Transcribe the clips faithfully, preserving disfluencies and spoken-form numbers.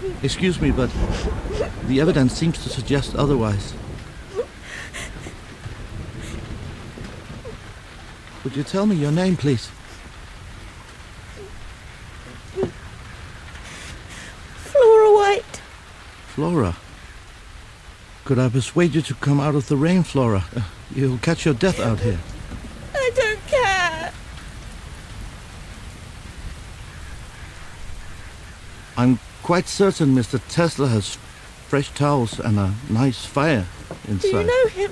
Excuse me, but the evidence seems to suggest otherwise. Would you tell me your name, please? Flora White. Flora? Could I persuade you to come out of the rain, Flora? Uh, you'll catch your death out here. I don't care. I'm quite certain Mister Tesla has fresh towels and a nice fire inside. Do you know him?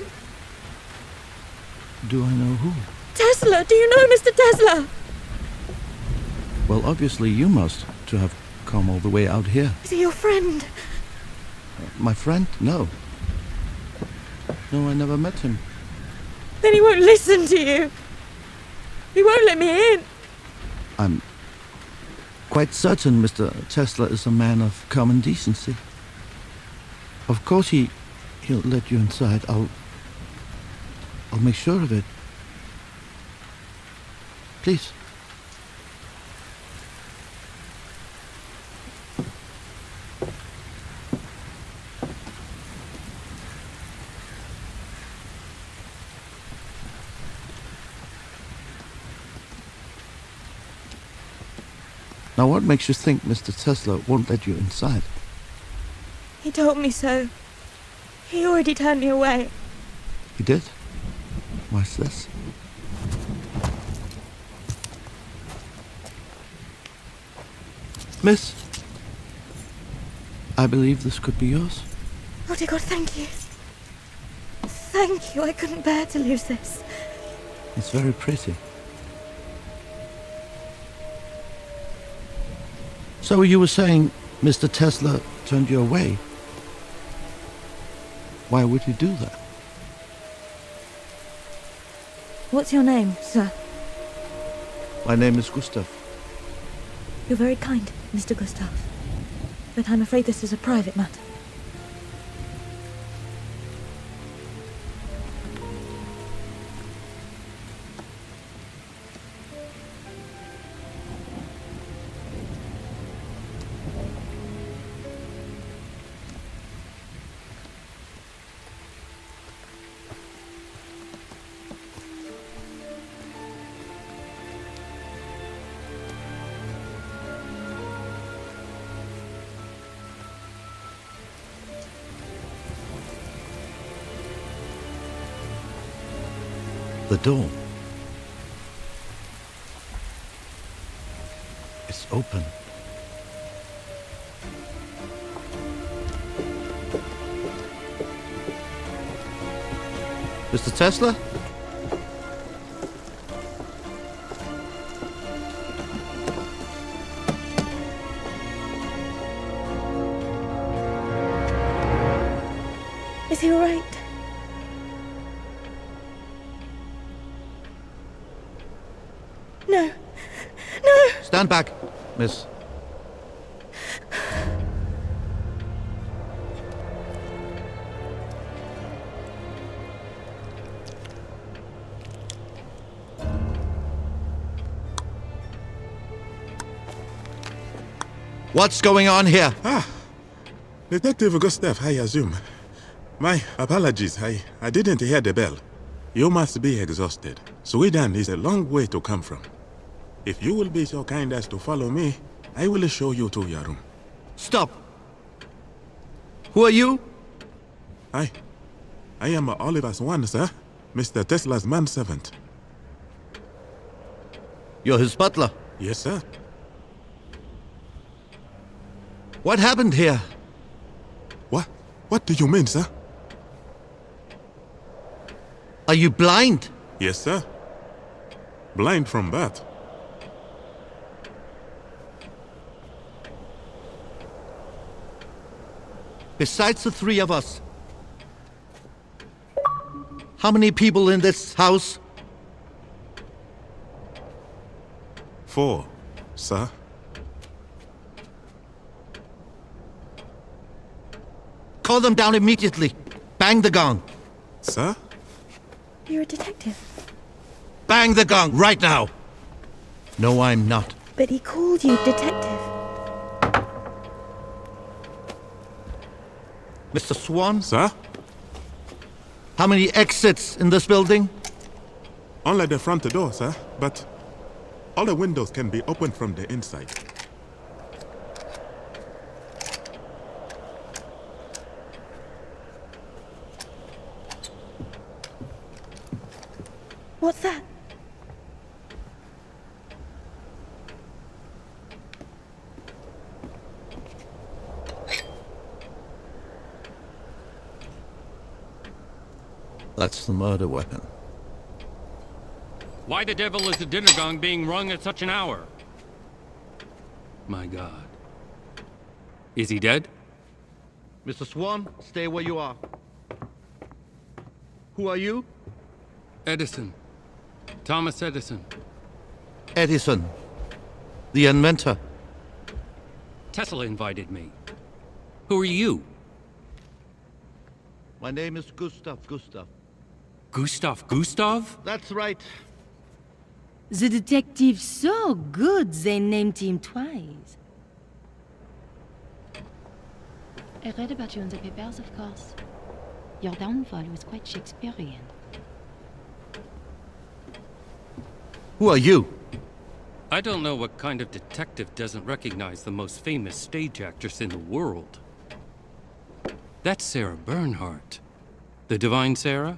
Do I know who? Tesla, do you know Mister Tesla? Well, obviously you must, to have come all the way out here. Is he your friend? Uh, my friend? No. No, I never met him. Then he won't listen to you. He won't let me in. I'm quite certain Mister Tesla is a man of common decency. Of course he... he'll let you inside. I'll... I'll make sure of it. Please. Now what makes you think Mister Tesla won't let you inside? He told me so. He already turned me away. He did? Why's this? Miss, I believe this could be yours. Oh dear God, thank you. Thank you, I couldn't bear to lose this. It's very pretty. So you were saying Mister Tesla turned you away? Why would he do that? What's your name, sir? My name is Gustav. You're very kind, Mister Gustav. But I'm afraid this is a private matter. The door. It's open. Mister Tesla? Is he all right? No. No! Stand back, miss. What's going on here? Ah, Detective Gustav, I assume. My apologies, I, I didn't hear the bell. You must be exhausted. Sweden is a long way to come from. If you will be so kind as to follow me, I will show you to your room. Stop! Who are you? I... I am Oliver Swan, sir. Mister Tesla's manservant. You're his butler? Yes, sir. What happened here? What? What do you mean, sir? Are you blind? Yes, sir. Blind from birth. Besides the three of us, how many people in this house? Four, sir. Call them down immediately. Bang the gong. Sir? You're a detective. Bang the gong right now. No, I'm not. But he called you detective. Mister Swan? Sir? How many exits in this building? Only the front door, sir. But all the windows can be opened from the inside. What's that? That's the murder weapon. Why the devil is the dinner gong being rung at such an hour? My God. Is he dead? Mister Swan, stay where you are. Who are you? Edison. Thomas Edison. Edison, the inventor. Tesla invited me. Who are you? My name is Gustav Gustav. Gustav Gustav? That's right. The detective's so good, they named him twice. I read about you in the papers, of course. Your downfall was quite Shakespearean. Who are you? I don't know what kind of detective doesn't recognize the most famous stage actress in the world. That's Sarah Bernhardt. The Divine Sarah?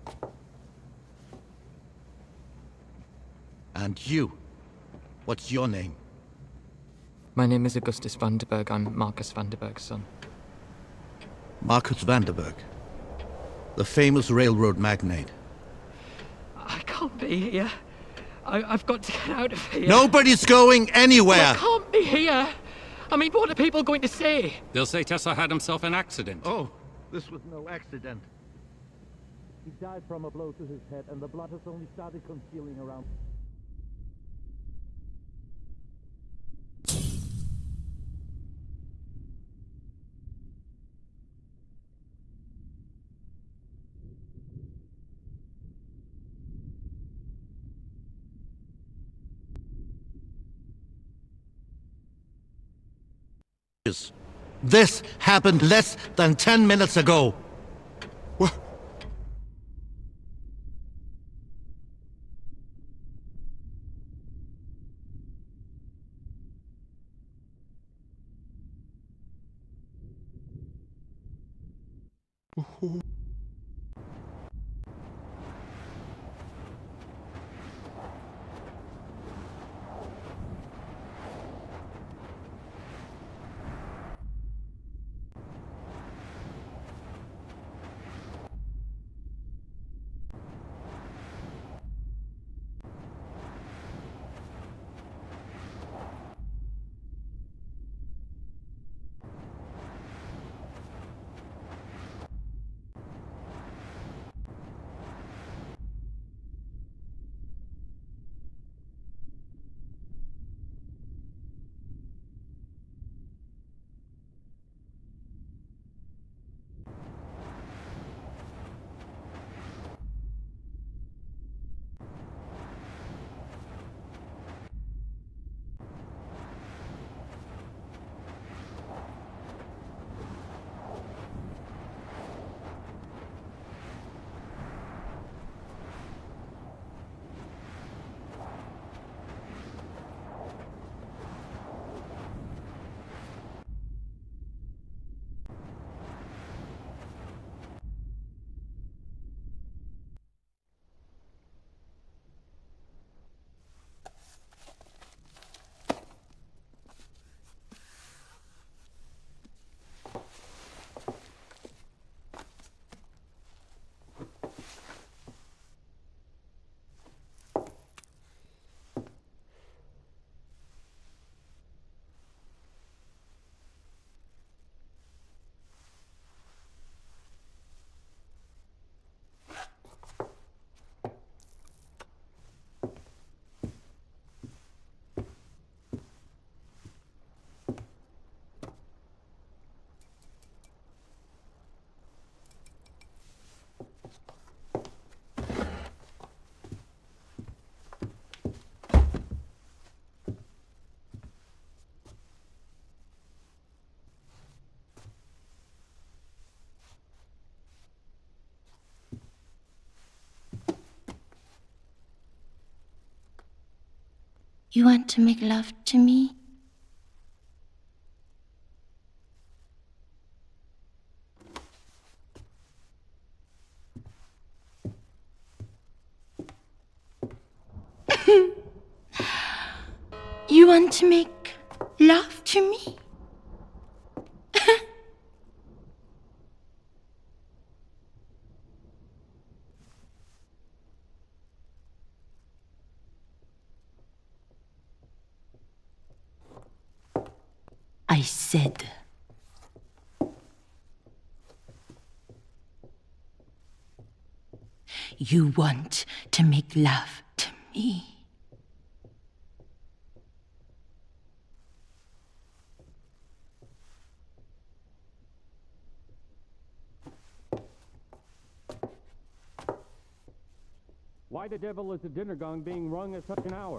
And you? What's your name? My name is Augustus Vanderberg. I'm Marcus Vanderberg's son. Marcus Vanderberg, the famous railroad magnate. I can't be here. I, I've got to get out of here. Nobody's going anywhere! I can't be here. I mean, what are people going to say? They'll say Tesla had himself an accident. Oh, this was no accident. He died from a blow to his head, and the blood has only started concealing around. This happened less than ten minutes ago. What? You want to make love to me? You want to make love to me? I said. You want to make love to me? Why the devil is the dinner gong being rung at such an hour?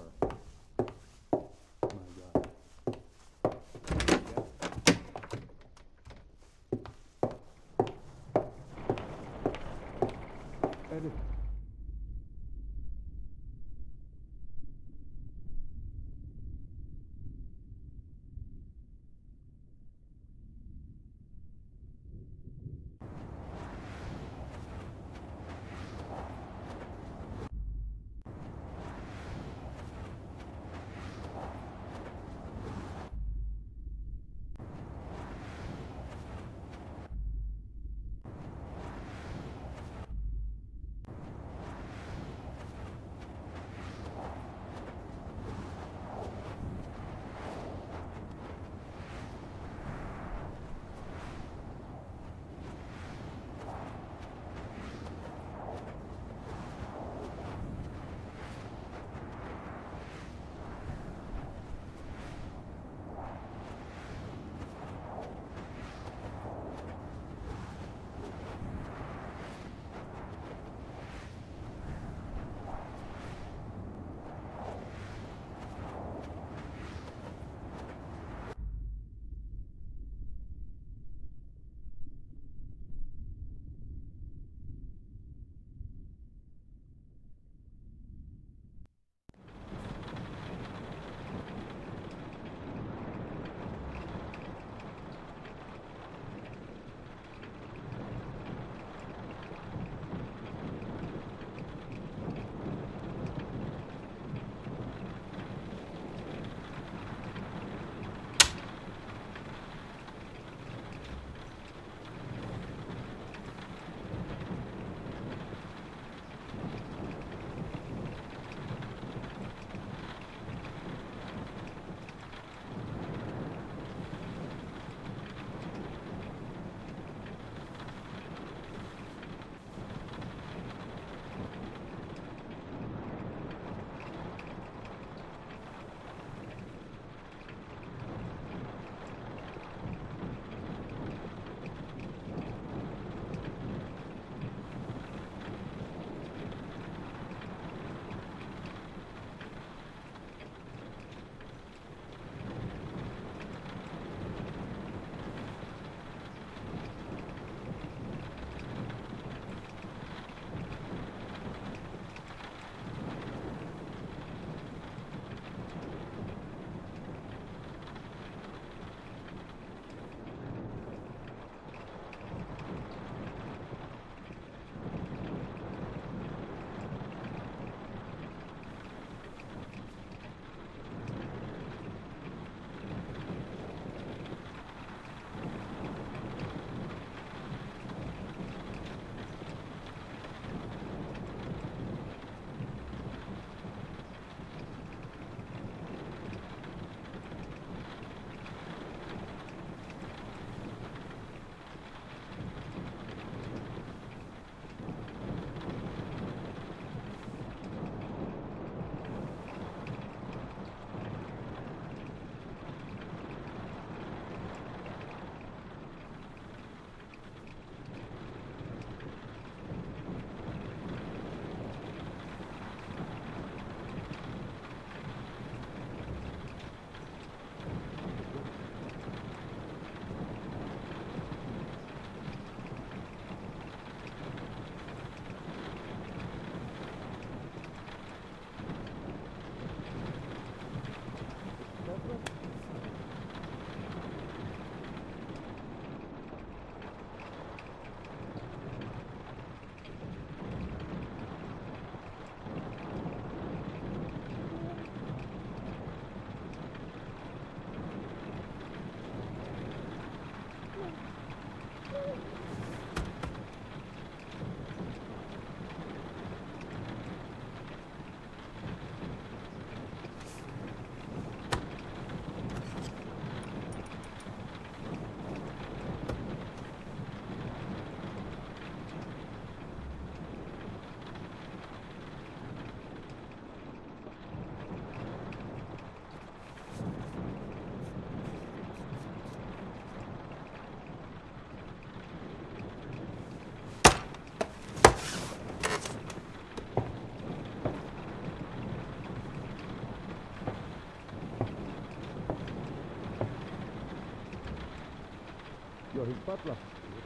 You're his butler.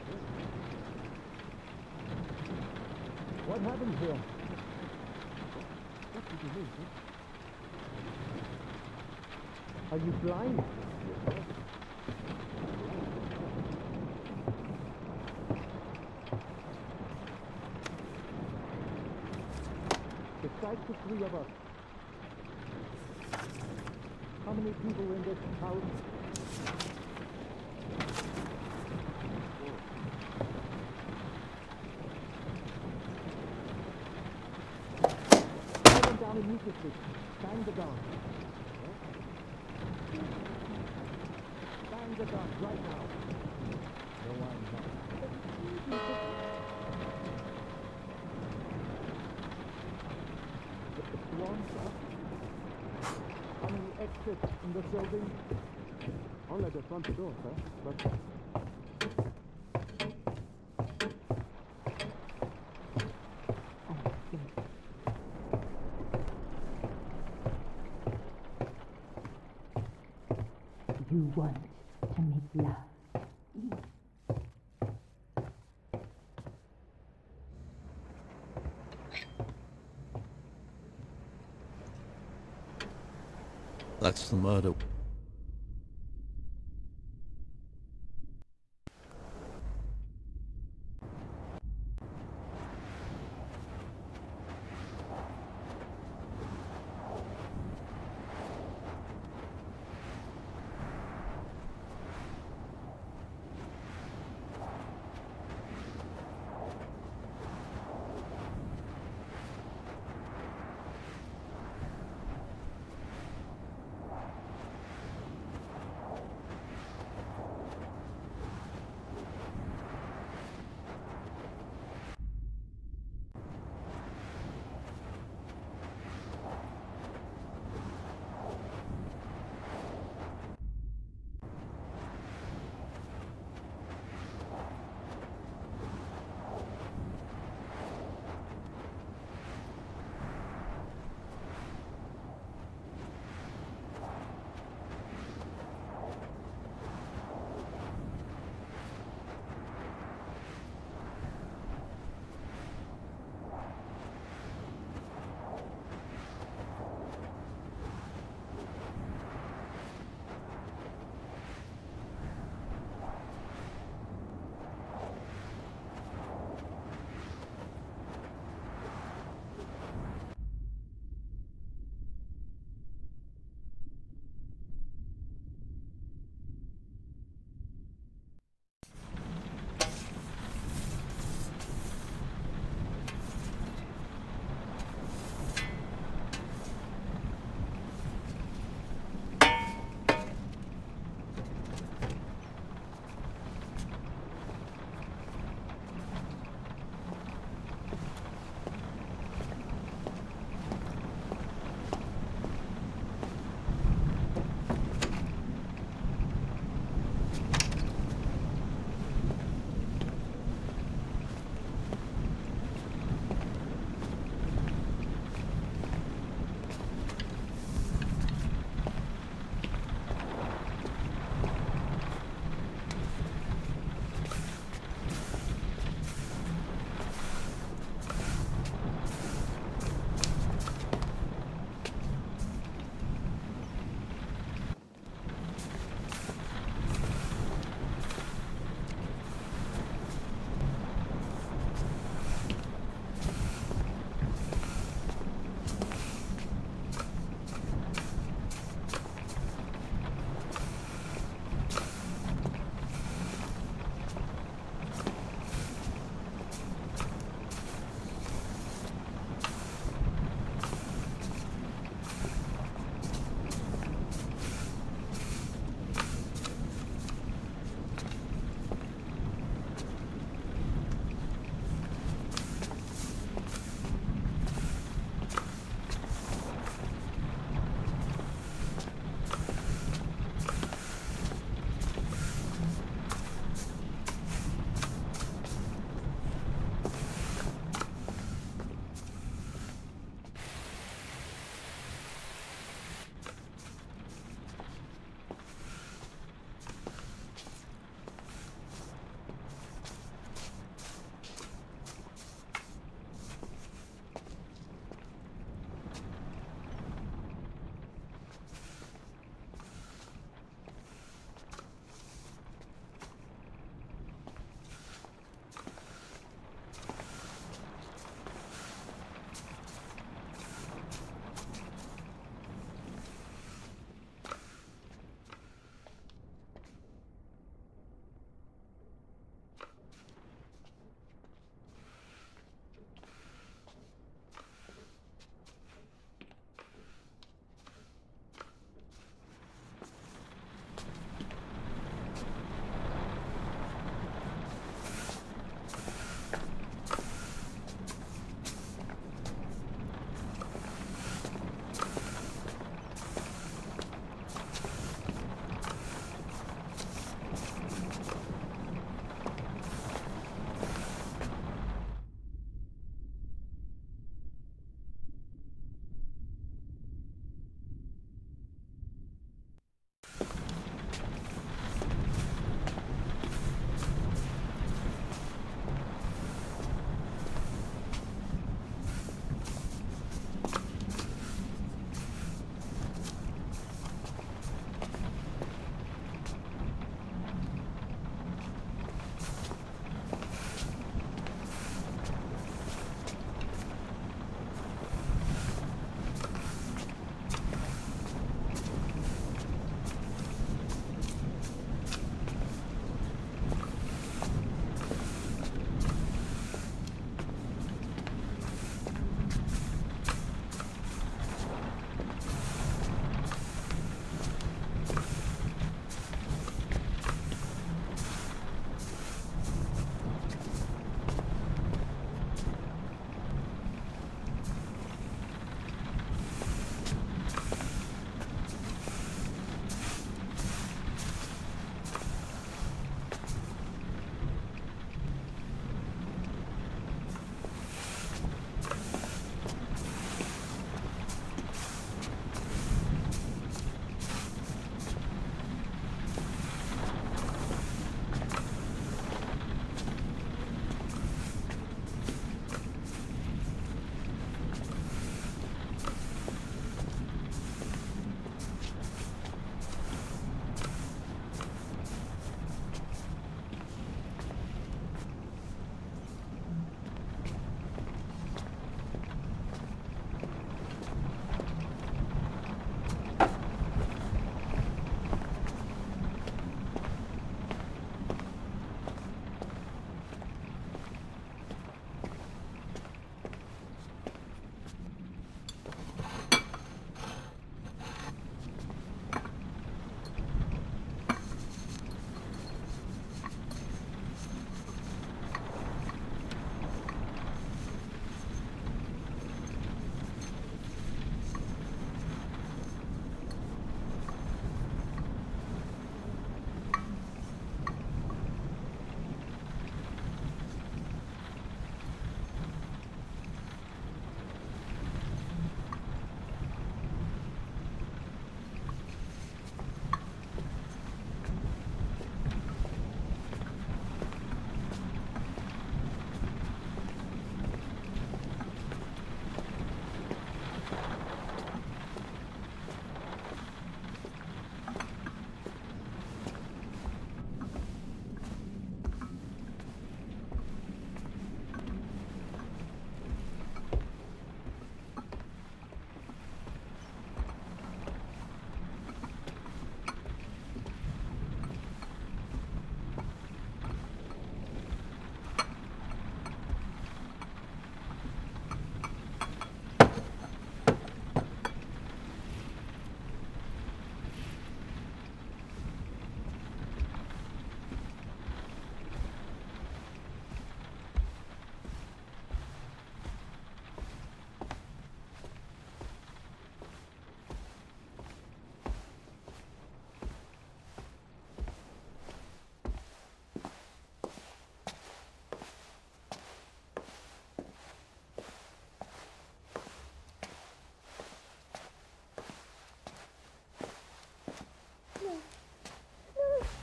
What happened here? What did you mean, sir? Are you blind? Besides the three of us, how many people were in this house? Put them down immediately. Bang the gun. Bang the gun right now. No one knows. One, sir. How many exits in the building? Only the front door, sir. But You want to make love. That's the murder.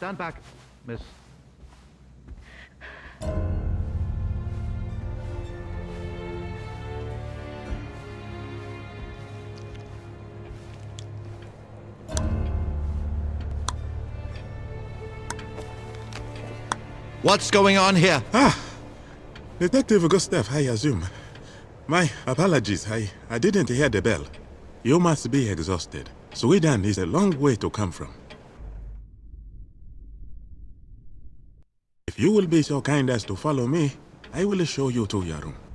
Stand back, miss. What's going on here? Ah! Detective Gustav, I assume. My apologies, I, I didn't hear the bell. You must be exhausted. Sweden is a long way to come from. If you will be so kind as to follow me, I will show you to your room.